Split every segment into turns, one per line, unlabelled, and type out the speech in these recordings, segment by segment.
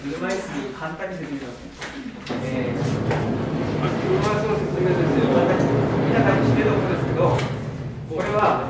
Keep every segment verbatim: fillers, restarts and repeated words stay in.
車椅子に簡単に説明しますね。えー、
車椅子の説明ですよ。
見た感じしてると思うんですけど、これは、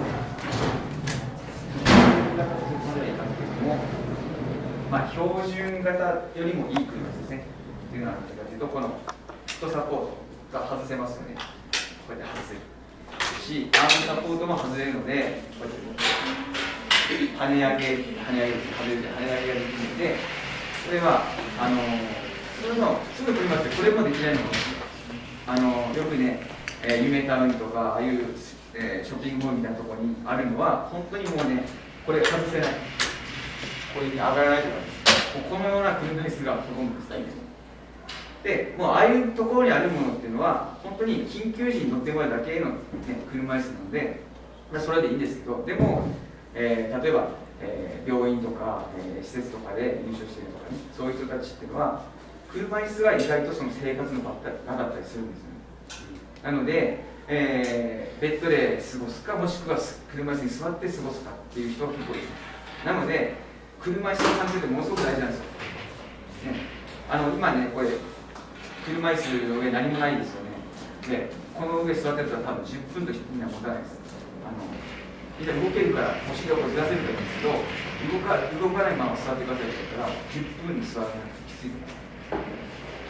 こんな形で撮れないかっていうのも、まあ、標準型よりもいい車ですね。っていうのは何かというと、このフットサポートが外せますよね。こうやって外せるし、アームサポートも外れるので、こうやって跳ね上げ、跳ね上げ、跳ね上げ、跳ね上げができるので、これは、あの普通の、普通の車ってこれもできないので、あのよくね、えー、夢タウンとか、ああいう、えー、ショッピングモールみたいなところにあるのは、本当にもうね、これ外せない。これに上がらないとか、このような車椅子がほとんどです。で、もうああいうところにあるものっていうのは、本当に緊急時に乗ってもらうだけの、ね、車椅子なので、まあ、それでいいんですけど、でも、えー、例えば、えー、病院とか、えー、施設とかで入所しているとかね、そういう人たちっていうのは、車椅子が意外とその生活の場ってなかったりするんですよね。なので、えー、ベッドで過ごすか、もしくは車椅子に座って過ごすかっていう人が結構います。なので、車椅子の関係ってものすごく大事なんですよ。ね、あの今ね、これ、車椅子の上何もないですよね。で、この上座ってたら多分じゅっぷんとみんな持たないです。あのみんな動けるからお尻をずらせるからいいんですけど、動か動かないまま座ってくださいって言ったらじゅっぷんに座らないときついです。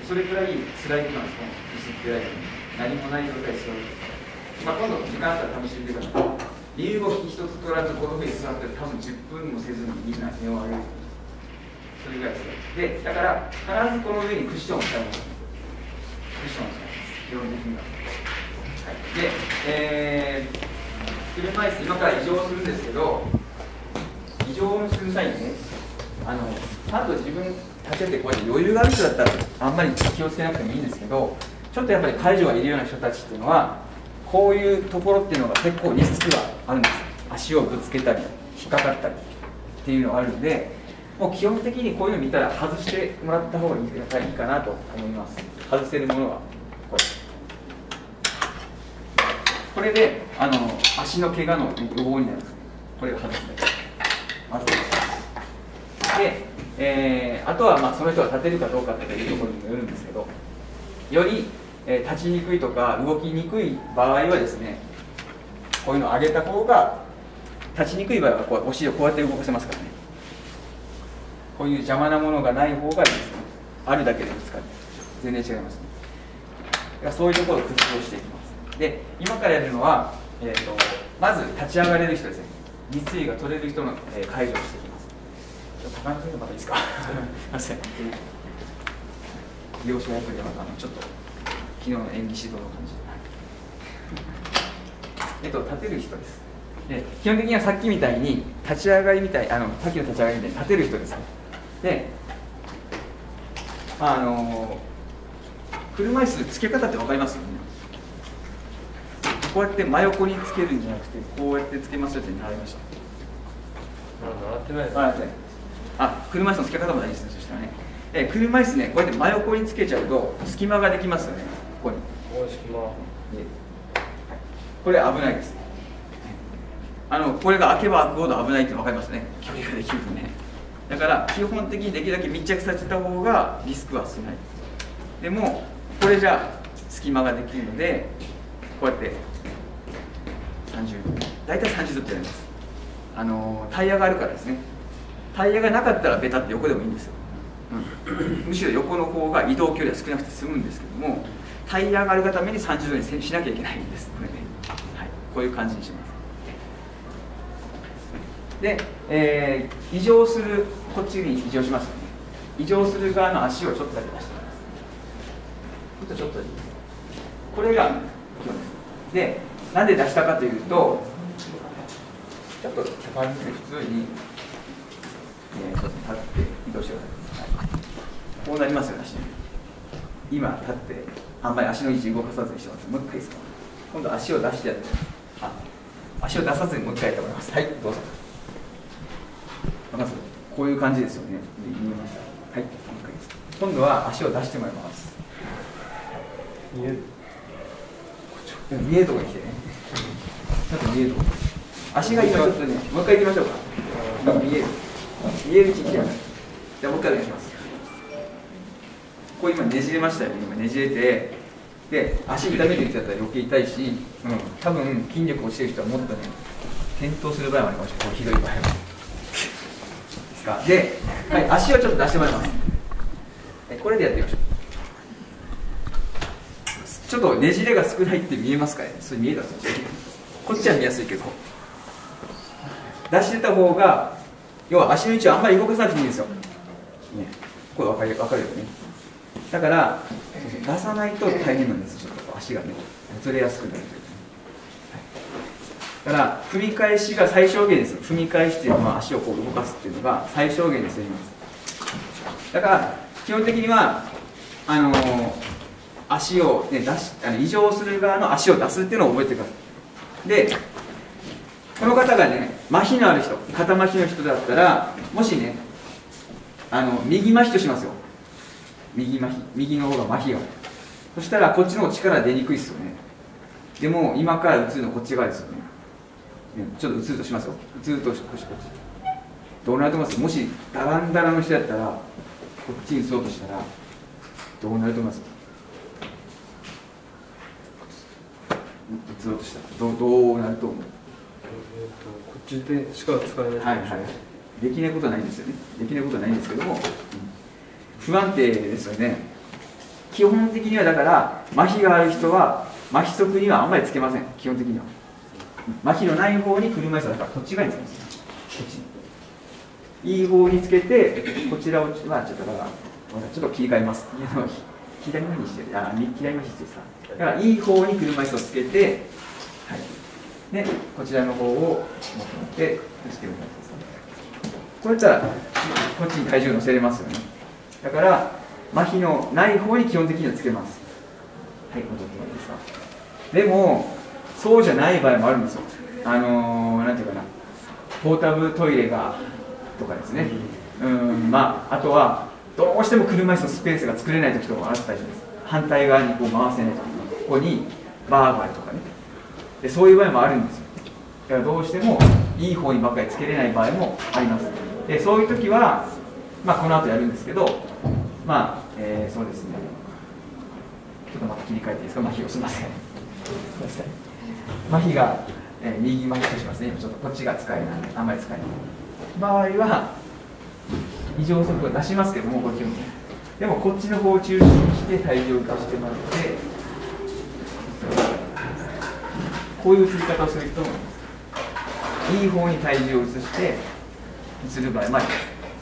それくらい辛いことなんですね。薄っぺらい何もない状態で座る。まあ、今度時間あったら試してみてください。身動き一つ取らずこの上に座って多分じゅっぷんもせずにみんな手を上げる。それぐらいです。で、だから必ずこの上にクッションを使います。クッションを使います。基本的には。はい、で、えー、車椅子、今から移乗するんですけど、移乗する際にね、あのちゃんと自分立ててこうやって余裕がある人だったらあんまり気をつけなくてもいいんですけど、ちょっとやっぱり介助がいるような人たちっていうのは、こういうところっていうのが結構リスクがあるんです。足をぶつけたり、引っかかったりっていうのがあるので、もう基本的にこういうの見たら外してもらった方がいいかなと思います。外せるものはこれ。これであの足の怪我の予防になるんですね。これが外すだけ。まずで、えー、あとはまあその人が立てるかどうかっていうところにもよるんですけど、より、えー、立ちにくいとか動きにくい場合はですね、こういうのを上げた方が、立ちにくい場合はこうお尻をこうやって動かせますからね。こういう邪魔なものがない方がいいですね。あるだけでぶつかる。全然違いますね。だからそういうところを工夫をしていきます。で、今からやるのは、えー、とまず立ち上がれる人ですね。立位が取れる人の、えー、介助をしていきます。ちょっと高山先生またいいですか。すみません。両者役ではあのちょっと昨日の演技指導の感じで。えっと立てる人です。で、基本的にはさっきみたいに立ち上がりみたい、あのさっきの立ち上がりみたいに立てる人ですね。で、あの車椅子つけ方って分かりますよね。こうやって真横につけるんじゃなくて、こうやってつけますよって習いました。
習ってないです。
習ってない。あ、車椅子のつけ方も大事ですね。そしたらね、え車椅子ね、こうやって真横につけちゃうと隙間ができますよね。ここに。
ここ隙間。
これ危ないです。あのこれが開けば開くほど危ないって分かりますね。距離ができるとね。だから基本的にできるだけ密着させた方がリスクは少ない。でもこれじゃ隙間ができるので、こうやってさんじゅうど、大体さんじゅうどってやります。あのタイヤがあるからですね。タイヤがなかったらベタって横でもいいんですよ、うん、むしろ横の方が移動距離は少なくて済むんですけども、タイヤがあるがためにさんじゅうどにしなきゃいけないんです。これね、はい、こういう感じにします。で、えー、移乗する、こっちに移乗しますよね。移乗する側の足をちょっとだけ出してもらいます。ちょっとちょっとだけ。これが基本です。で、なんで出したかというと、ちょっと普通に、えー、ちょっと立って移動してください。はい、こうなりますよね、足。今立って、あんまり足の位置動かさずにしてます。もう一回ですか。今度足を出してやって、あ、足を出さずにもう一回やってもらいます。はい、どうぞ。まずこういう感じですよね。見えました。はい、今度は足を出してもらいます。見える。見えるとこに来てね。ちょっと見えるとこ。足が今ちょっとね、もう一回行きましょうか。見える。見える位置に来てください。じゃあもう一回お願いします。 こ今ねじれましたよね。今ねじれて、で足痛めてる人だったら余計痛いし、うん、多分筋力落ちてる人はもっとね転倒する場合もあるかもしれない。こうひどい場合はですか。で、はい、足をちょっと出してもらいます。これでやってみましょう。ちょっとねじれが少ないって見えますかね。それ見えたんですよ。こっちは見やすいけど、出してた方が、要は足の位置をあんまり動かさなくていいんですよ。ね、これ分かる、分かるよね。だから、出さないと大変なんです。ちょっと足がね、ずれやすくなるという。だから、踏み返しが最小限です。踏み返しっていうのは足をこう動かすっていうのが最小限ですよ、だから、基本的には、あのー、足を、ね、出しあの移動する側の足を出すっていうのを覚えてください。で、この方がね、麻痺のある人、肩麻痺の人だったら、もしね、あの右麻痺としますよ。右麻痺、右の方が麻痺が。そしたら、こっちの方力出にくいですよね。でも、今から打つのこっち側ですよね。ね、ちょっと打つとしますよ。打つとし、こっち、こっち。どうなると思います？もし、ダランダラの人だったら、こっちに打つうとしたら、どうなると思います？打つうとしたら、どう、どうなると思う？
えー、とこっちでしか使えない。
はいはい。できないことはないんですよね。できないことはないんですけども、うん、不安定ですよね。基本的にはだから、麻痺がある人は、麻痺側にはあんまりつけません。基本的には。麻痺のない方に車椅子だから、こっち側につけます。こっちに。いい方につけて、こちらを、まあ、ちょっとだから、ちょっと切り替えます。左の方にして、あ、左の方にしてさ。だから、いい方に車椅子をつけて、はい。で、こちらの方を持って打ちてみたいですね。こうやったら、こっちに体重を乗せれますよね。だから、麻痺のない方に基本的にはつけます。はい、戻ってもいいですか。でも、そうじゃない場合もあるんですよ。あのー、なんていうかな、ポータブルトイレがとかですね。うん、まあ、あとは、どうしても車椅子のスペースが作れない時とかもあったりします。反対側にこう回せないとき、ここにバーがあるとかね。でそういう場合もあるんですよ。だからどうしてもいい方にばっかりつけれない場合もあります。でそういう時は、まあ、この後やるんですけど、まあ、えー、そうですね。ちょっとまた切り替えていいですか、麻痺をすみません。麻痺が、えー、右麻痺としますね。ちょっとこっちが使えない、あんまり使えない場合は、異常速度を出しますけども、こっちも。でもこっちの方を中心にして体重を浮かしてもらって、こういう移り方をする人もいます。いい方に体重を移して移る場合もあります。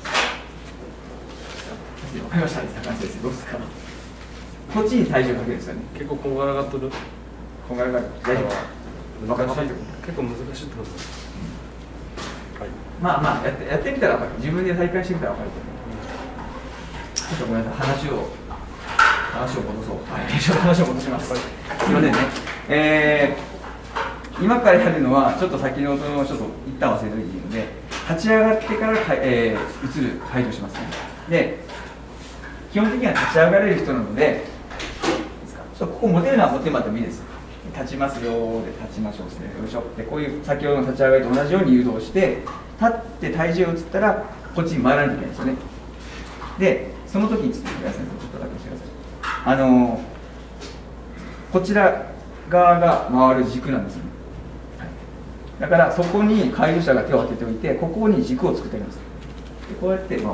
わかりましたね、高橋先生、どうですか。こっちに体重をかけるんですよね。
結構こんがらがっとる。
こんがらがる。大丈夫。分かる。
結構難しいってことです。はい。
まあまあやってやってみたら分かる。自分で体感してみたら分かると思う。ちょっとごめんなさい、話を話を戻そう。はい、ちょっと話を戻します。はい、すみませんね。えー、今からやるのはちょっと先ほどのちょっと一旦忘れておいていいので、立ち上がってからか、えー、移る解除しますね。で、基本的には立ち上がれる人なので、ちょっとここ持てるのは持ってもらってもいいです。立ちますよで立ちましょうですね。よいしょ。でこういう先ほどの立ち上がりと同じように誘導して、立って体重が移ったらこっちに回らなきゃいけないんですよね。で、その時にですね、皆さんちょっとだけしてください。あのー、こちら側が回る軸なんですよね。だからそこに介助者が手を当てておいて、ここに軸を作ってあげます。でこうやって回る。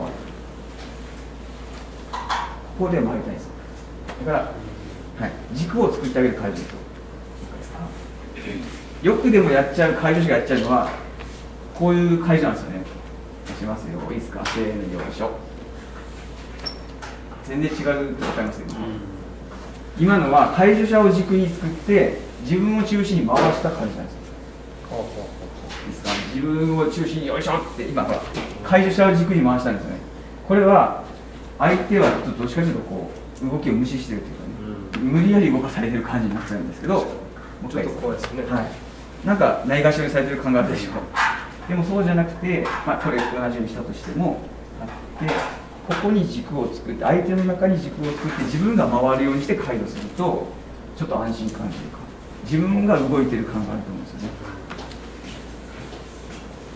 ここで回りたいんですよ。だから、はい、軸を作ってあげる介助者と。よくでもやっちゃう介助者がやっちゃうのは、こういう介助なんですよね。しますよ。いいですか。せーの、よいしょ。全然違うって分かりますよね。うん、今のは介助者を軸に作って、自分を中心に回した介助なんですよ。いいですか。自分を中心によいしょって、今は介助者を軸に回したんですよね。これは、相手はどっちかというとこう動きを無視しているというかね、うん、無理やり動かされてる感じになっちゃうんですけど、もうちょっと怖いですね。はい、なんかないがしろにされてる感があるでしょう。でもそうじゃなくて、まあ、これと同じようにしたとしてもあって、ここに軸を作って、相手の中に軸を作って、自分が回るようにして介護すると、ちょっと安心感というか、自分が動いてる感があると思うんですよね。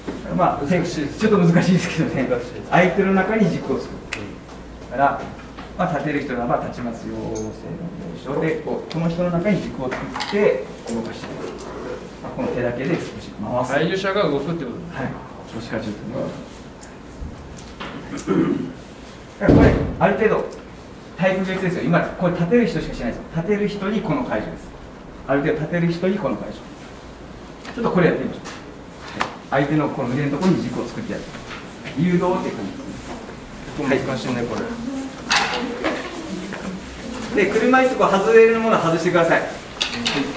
まあ、ちょっと難しいですけどね、相手の中に軸を作る。だから、 まあ、立てる人ならば立ちますよ、正論でこうこの人の中に軸を作って動かしていく、まあ、この手だけで少し回す。
体重者が動くってことですね。
はい、少子化重点だからこれある程度タイプ別ですよ。今これ立てる人しかしないですよ。立てる人にこの解除です。ある程度立てる人にこの解除。ちょっとこれやってみましょう。相手のこの腕のところに軸を作ってやる。誘導っていう感じですね。
難しいねこれ。
で車椅子こう外れるものは外してください。